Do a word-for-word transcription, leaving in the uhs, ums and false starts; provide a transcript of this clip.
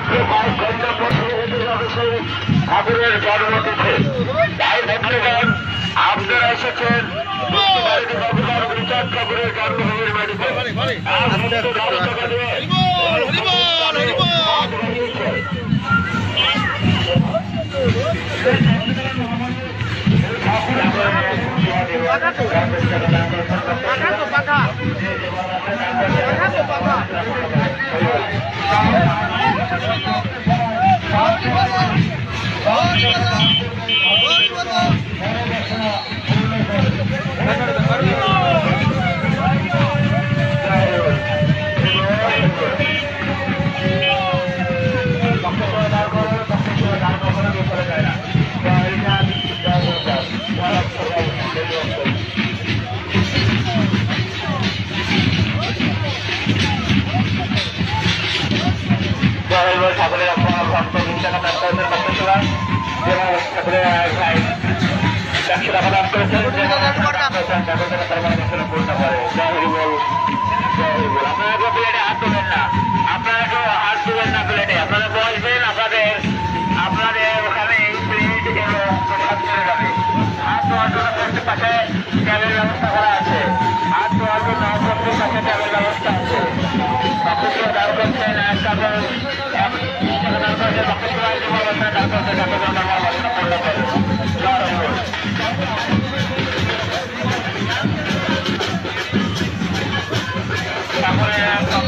ঠাকুরের জন্মতিথি তাই ভক্তগণ আপনারা এসেছেন রবীন্দ্রনাথ ঠাকুরের জন্মভূমির বাড়িতে ঠাকুরের একশো টাকা দান করেছেন পূর্ণ করে আপনারা কেউ প্লেটে হাত তুলবেন না আপনারা কেউ হাত তুলবেন না প্লেটে আপনারা বসবেন আপনাদের আপনাদের ওখানে এই প্লেট এবং হাত চলে যাবে হাত ধোয়ার জন্য প্রত্যেক পাশে ট্যাবের ব্যবস্থা করা আছে হাত ধোয়ার জন্য প্রত্যেক পাশে ট্যাবের ব্যবস্থা আছে বাপুকে দান করছেন এক কাপড় এক টাকা দান করছে বাকি সবাই যে ব্যবস্থা দান করছে তাকে পূর্ণ করে তারপরে